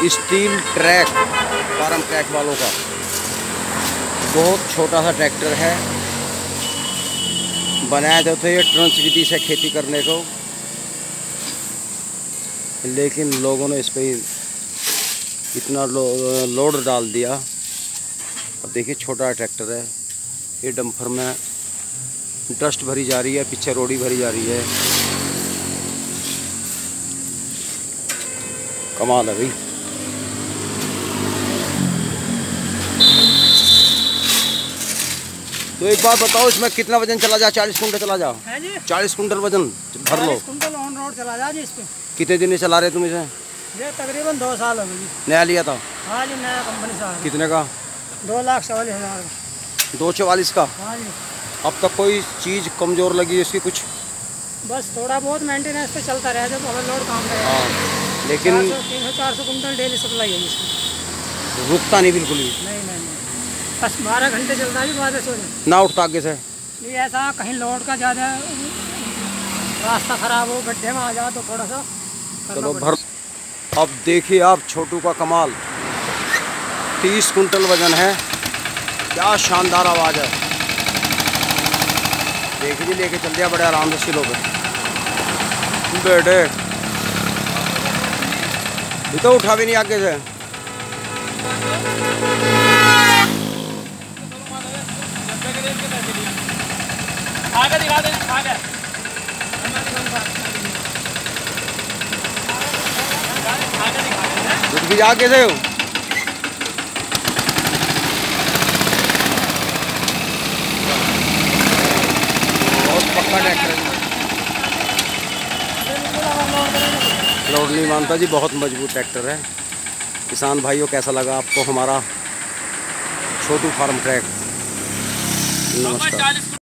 Steel track, farm track वालों का बहुत छोटा सा ट्रैक्टर है। बनाया तो थे ये ट्रंच विधि से खेती करने को, लेकिन लोगों ने इस पर इतना लोड डाल दिया। अब देखिए छोटा ट्रैक्टर है, ये डंपर में डस्ट भरी जा रही है, पीछे रोड़ी भरी जा रही है। कमाल है भाई। तो एक बात बताओ, इसमें कितना वजन चला जा? 40 कुंटल चला जा? 40 कुंटल वजन भर लो। 40 कुंटल ऑन रोड चला जा जी इस पे। कितने दिन चला रहे तुम इसे? ये तकरीबन 2 साल हो गए। नया लिया था? हाँ जी, नया कंपनी से। कितने का? 2,44,000 का। 244 का? हाँ जी। अब तक कोई चीज़ कमज़ोर लगी है इसकी कुछ? बस थोड़ा बहुत मेंटेनेंस पे चलता रहा जब ओवर लोड काम करेगा। हाँ, लेकिन 300-400 कुंटल डेली सप्लाई है इसकी। रुकता नहीं बिल्कुल ही? नहीं, बस 12 घंटे चलता है जी, 12 से ना उठता आगे से? ये ऐसा कहीं लोड का ज़्यादा रास्ता ख़राब हो, गड्ढे में आ जाए तो थोड़ा सा चलो भर। अब देखिए आप छोटू का कमाल, 30 कुंटल वजन है। क्या शानदार आवाज़ है। देख भी लेके चल दिया बड़े आराम से सिलों पे बेटे। ये तो उठा भी नहीं आगे से। आगे दिखा दे, आगे कुछ भी आगे से हो। बहुत पक्का ट्रैक्टर है, लोड नहीं मानता जी, बहुत मजबूत ट्रैक्टर है। किसान भाइयों, कैसा लगा आपको हमारा छोटू फार्म ट्रैक? नमस्कार।